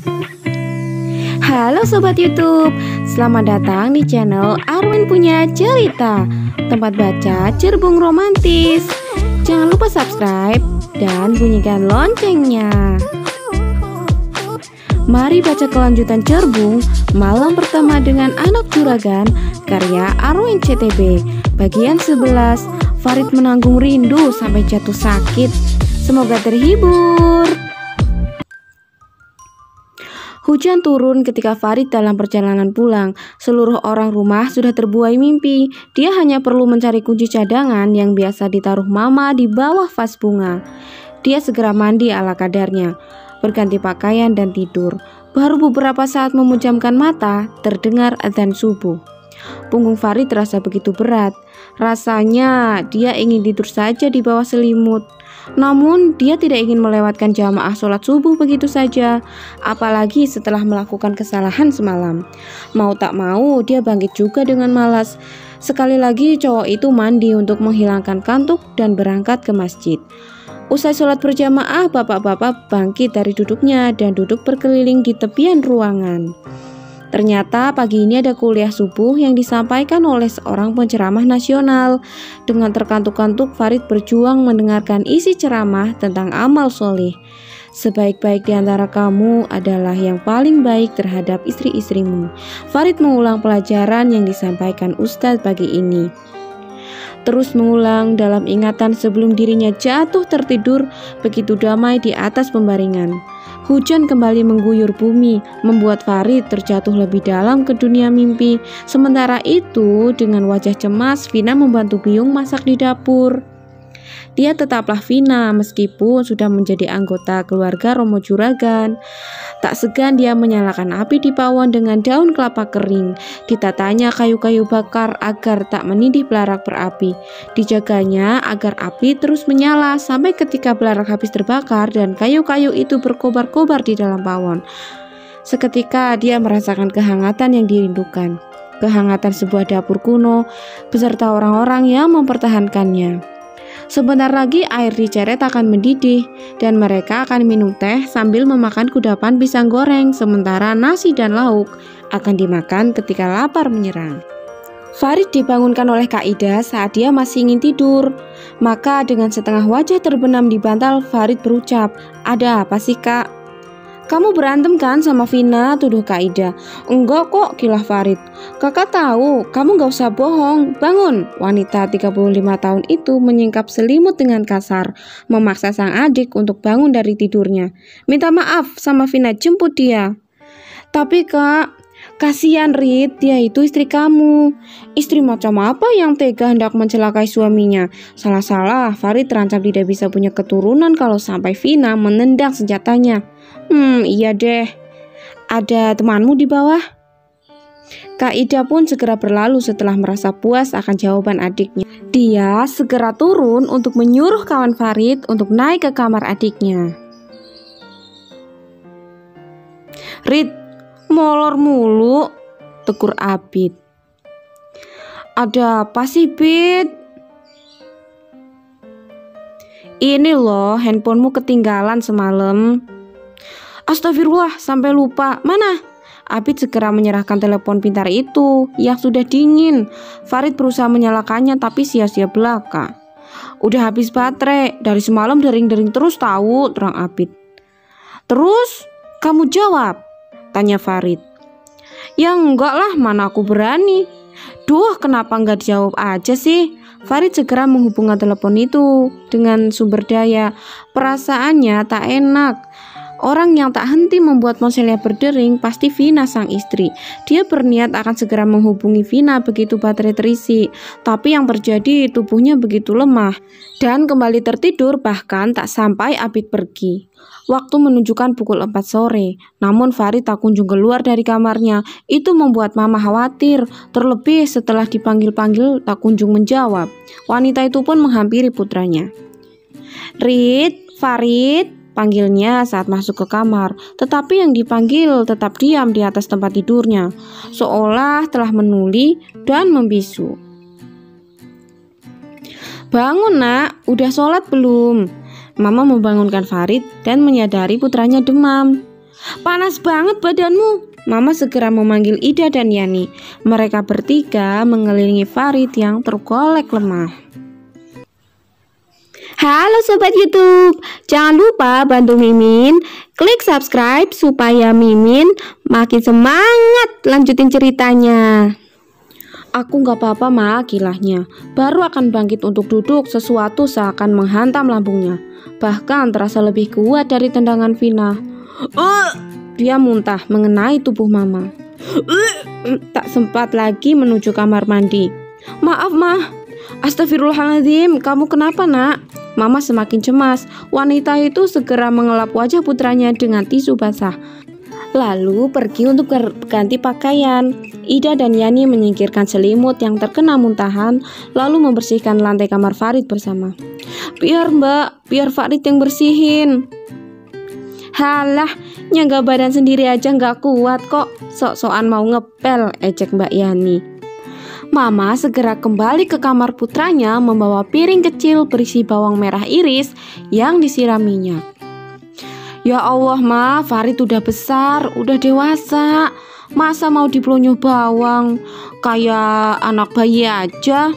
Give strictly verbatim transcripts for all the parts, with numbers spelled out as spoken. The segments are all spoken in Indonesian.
Halo Sobat YouTube, selamat datang di channel Arwin Punya Cerita, tempat baca cerbung romantis. Jangan lupa subscribe dan bunyikan loncengnya. Mari baca kelanjutan cerbung Malam Pertama dengan Anak Juragan, karya Arwin C T B. Bagian sebelas, Farid menanggung rindu sampai jatuh sakit. Semoga terhibur. Hujan turun ketika Farid dalam perjalanan pulang. Seluruh orang rumah sudah terbuai mimpi. Dia hanya perlu mencari kunci cadangan yang biasa ditaruh mama di bawah vas bunga. Dia segera mandi ala kadarnya, berganti pakaian dan tidur. Baru beberapa saat memejamkan mata, terdengar adzan subuh. Punggung Farid terasa begitu berat. Rasanya dia ingin tidur saja di bawah selimut. Namun dia tidak ingin melewatkan jamaah sholat subuh begitu saja, apalagi setelah melakukan kesalahan semalam. Mau tak mau dia bangkit juga dengan malas. Sekali lagi cowok itu mandi untuk menghilangkan kantuk dan berangkat ke masjid. Usai sholat berjamaah, bapak-bapak bangkit dari duduknya dan duduk berkeliling di tepian ruangan. Ternyata pagi ini ada kuliah subuh yang disampaikan oleh seorang penceramah nasional. Dengan terkantuk-kantuk, Farid berjuang mendengarkan isi ceramah tentang amal soleh. Sebaik-baik di antara kamu adalah yang paling baik terhadap istri-istrimu. Farid mengulang pelajaran yang disampaikan Ustadz pagi ini. Terus mengulang dalam ingatan sebelum dirinya jatuh tertidur begitu damai di atas pembaringan. Hujan kembali mengguyur bumi, membuat Farid terjatuh lebih dalam ke dunia mimpi. Sementara itu, dengan wajah cemas, Vina membantu Biung masak di dapur. Dia tetaplah Vina meskipun sudah menjadi anggota keluarga Romo Juragan. Tak segan dia menyalakan api di pawon dengan daun kelapa kering. Ditatanya kayu-kayu bakar agar tak menindih belarak berapi. Dijaganya agar api terus menyala sampai ketika belarak habis terbakar dan kayu-kayu itu berkobar-kobar di dalam pawon. Seketika dia merasakan kehangatan yang dirindukan. Kehangatan sebuah dapur kuno beserta orang-orang yang mempertahankannya. Sebentar lagi air di ceret akan mendidih dan mereka akan minum teh sambil memakan kudapan pisang goreng, sementara nasi dan lauk akan dimakan ketika lapar menyerang. Farid dibangunkan oleh Kak Ida saat dia masih ingin tidur. Maka dengan setengah wajah terbenam di bantal, Farid berucap, "Ada apa sih Kak?" "Kamu berantem kan sama Vina?" tuduh Kak Ida. "Enggak kok," kilah Farid. "Kakak tahu, kamu gak usah bohong. Bangun." Wanita tiga puluh lima tahun itu menyingkap selimut dengan kasar, memaksa sang adik untuk bangun dari tidurnya. "Minta maaf sama Vina, jemput dia." "Tapi Kak, kasihan Rit, dia itu istri kamu." "Istri macam apa yang tega hendak mencelakai suaminya?" Salah-salah, Farid terancam tidak bisa punya keturunan kalau sampai Vina menendang senjatanya. Hmm, iya deh. Ada temanmu di bawah?" Kak Ida pun segera berlalu setelah merasa puas akan jawaban adiknya. Dia segera turun untuk menyuruh kawan Farid untuk naik ke kamar adiknya. "Rit, molor mulu," tegur Abid. "Ada apa sih, Bid?" "Ini loh, handphonemu ketinggalan semalam." "Astagfirullah, sampai lupa. Mana?" Abid segera menyerahkan telepon pintar itu yang sudah dingin. Farid berusaha menyalakannya tapi sia-sia belaka. "Udah habis baterai, dari semalam dering-dering terus tahu," terang Abid. "Terus kamu jawab?" tanya Farid. "Ya enggak lah, mana aku berani." "Duh, kenapa enggak dijawab aja sih?" Farid segera menghubungkan telepon itu dengan sumber daya. Perasaannya tak enak. Orang yang tak henti membuat ponselnya berdering pasti Vina sang istri. Dia berniat akan segera menghubungi Vina begitu baterai terisi. Tapi yang terjadi tubuhnya begitu lemah dan kembali tertidur bahkan tak sampai Abid pergi. Waktu menunjukkan pukul empat sore. Namun Farid tak kunjung keluar dari kamarnya. Itu membuat mama khawatir. Terlebih setelah dipanggil-panggil tak kunjung menjawab. Wanita itu pun menghampiri putranya. "Rit, Farid," panggilnya saat masuk ke kamar, tetapi yang dipanggil tetap diam di atas tempat tidurnya, seolah telah menuli dan membisu. "Bangun nak, udah sholat belum?" Mama membangunkan Farid dan menyadari putranya demam. Panas banget badanmu. Mama segera memanggil Ida dan Yani. Mereka bertiga mengelilingi Farid yang tergolek lemah. Halo Sobat YouTube, jangan lupa bantu Mimin klik subscribe supaya Mimin makin semangat lanjutin ceritanya. Aku gak apa-apa Ma, kilahnya. Baru akan bangkit untuk duduk, sesuatu seakan menghantam lambungnya. Bahkan terasa lebih kuat dari tendangan Vina. Uh, dia muntah mengenai tubuh Mama. Uh, tak sempat lagi menuju kamar mandi. Maaf Ma. Astagfirullahaladzim, kamu kenapa nak? Mama semakin cemas. Wanita itu segera mengelap wajah putranya dengan tisu basah, lalu pergi untuk ganti pakaian. Ida dan Yani menyingkirkan selimut yang terkena muntahan, lalu membersihkan lantai kamar Farid bersama. Biar mbak, biar Farid yang bersihin. Halah, nyangga badan sendiri aja nggak kuat kok, sok-sokan mau ngepel, ejek Mbak Yani. Mama segera kembali ke kamar putranya membawa piring kecil berisi bawang merah iris yang disiram minyak. Ya Allah Ma, Farid udah besar, udah dewasa. Masa mau dipelonyo bawang, kayak anak bayi aja.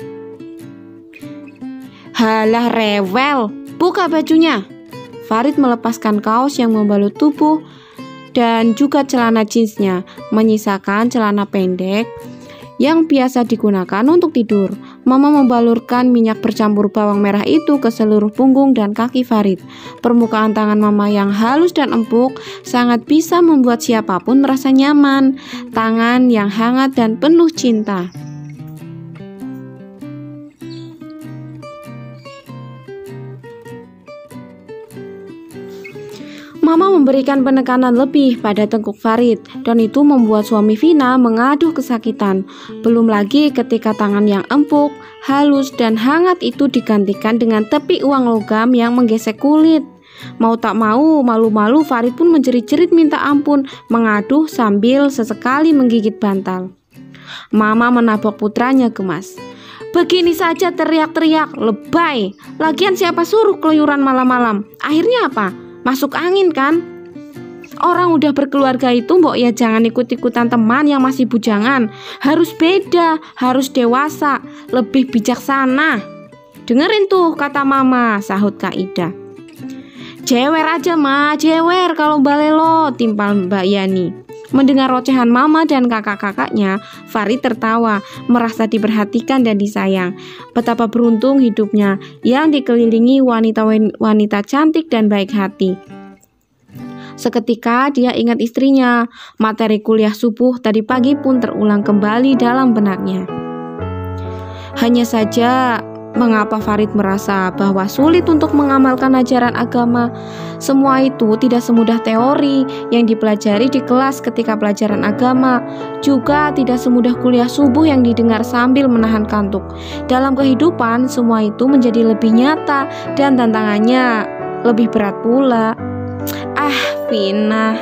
Halah rewel, buka bajunya. Farid melepaskan kaos yang membalut tubuh dan juga celana jeansnya, menyisakan celana pendek yang biasa digunakan untuk tidur. Mama membalurkan minyak bercampur bawang merah itu ke seluruh punggung dan kaki Farid. Permukaan tangan Mama yang halus dan empuk sangat bisa membuat siapapun merasa nyaman. Tangan yang hangat dan penuh cinta. Mama memberikan penekanan lebih pada tengkuk Farid, dan itu membuat suami Vina mengaduh kesakitan. Belum lagi ketika tangan yang empuk, halus, dan hangat itu digantikan dengan tepi uang logam yang menggesek kulit. Mau tak mau, malu-malu Farid pun menjerit-jerit minta ampun, mengaduh sambil sesekali menggigit bantal. Mama menabok putranya gemas. Begini saja teriak-teriak, lebay. Lagian siapa suruh keluyuran malam-malam? Akhirnya apa? Masuk angin kan? Orang udah berkeluarga itu mbok ya jangan ikut-ikutan teman yang masih bujangan. Harus beda, harus dewasa, lebih bijaksana. Dengerin tuh kata Mama, sahut Kak Ida. Jewer aja Ma, jewer kalau balelo, timpal Mbak Yani. Mendengar ocehan Mama dan kakak-kakaknya, Farid tertawa, merasa diperhatikan dan disayang. Betapa beruntung hidupnya yang dikelilingi wanita-wanita cantik dan baik hati. Seketika dia ingat istrinya. Materi kuliah subuh tadi pagi pun terulang kembali dalam benaknya. Hanya saja, mengapa Farid merasa bahwa sulit untuk mengamalkan ajaran agama? Semua itu tidak semudah teori yang dipelajari di kelas ketika pelajaran agama, juga tidak semudah kuliah subuh yang didengar sambil menahan kantuk. Dalam kehidupan, semua itu menjadi lebih nyata dan tantangannya lebih berat pula. Ah, Vina.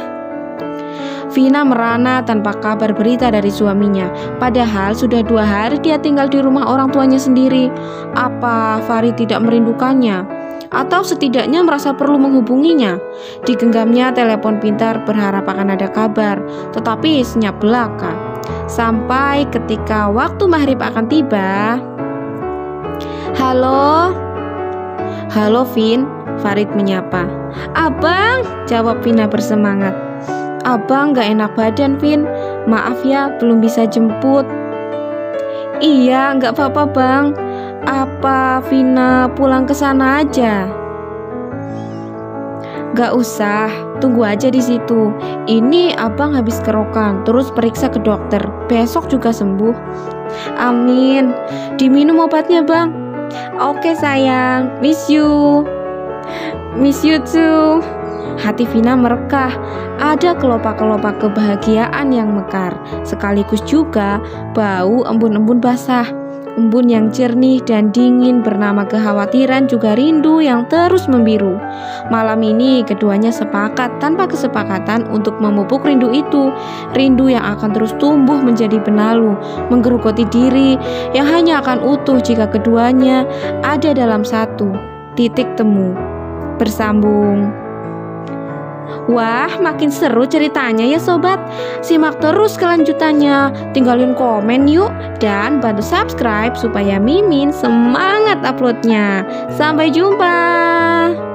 Vina merana tanpa kabar berita dari suaminya. Padahal sudah dua hari dia tinggal di rumah orang tuanya sendiri. Apa Farid tidak merindukannya? Atau setidaknya merasa perlu menghubunginya? Digenggamnya telepon pintar berharap akan ada kabar, tetapi senyap belaka. Sampai ketika waktu maghrib akan tiba. Halo? Halo Vin, Farid menyapa. Abang, jawab Vina bersemangat. Abang gak enak badan Vin, maaf ya belum bisa jemput. Iya gak apa-apa bang, apa Vina pulang ke sana aja? Gak usah, tunggu aja di situ. Ini abang habis kerokan, terus periksa ke dokter, besok juga sembuh. Amin. Diminum obatnya bang. Oke sayang, miss you. Miss you too. Hati Vina merekah, ada kelopak-kelopak kebahagiaan yang mekar, sekaligus juga bau embun-embun basah. Embun yang jernih dan dingin bernama kekhawatiran juga rindu yang terus membiru. Malam ini keduanya sepakat tanpa kesepakatan untuk memupuk rindu itu. Rindu yang akan terus tumbuh menjadi benalu, menggerogoti diri yang hanya akan utuh jika keduanya ada dalam satu titik temu. Bersambung. Wah, makin seru ceritanya ya sobat. Simak terus kelanjutannya. Tinggalin komen yuk dan bantu subscribe supaya Mimin semangat uploadnya. Sampai jumpa.